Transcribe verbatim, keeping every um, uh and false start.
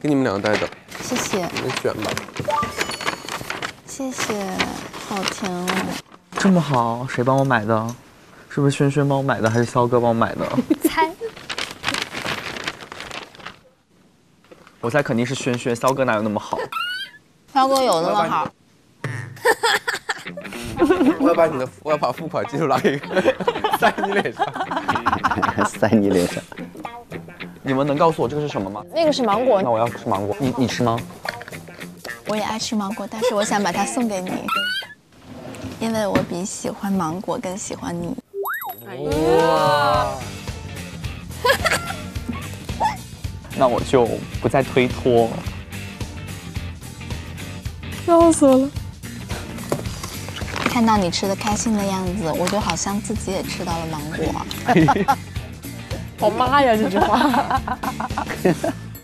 给你们两个带走。 谢谢。 你们选吧。 谢谢，好甜哦。 这么好，谁帮我买的？是不是轩轩帮我买的，还是肖哥帮我买的？ 猜。 我猜肯定是轩轩，肖哥哪有那么好？ 肖哥有那么好？ 我要把你的，我要把付款记录拿给塞你脸上， 塞你脸上。 你们能告诉我这个是什么吗？ 那个是芒果。 那我要吃芒果，你你吃吗？ 我也爱吃芒果，但是我想把它送给你，因为我比喜欢芒果更喜欢你。 哇！那我就不再推脱。 笑死我了！看到你吃的开心的样子，我就好像自己也吃到了芒果。 好妈呀，这句话。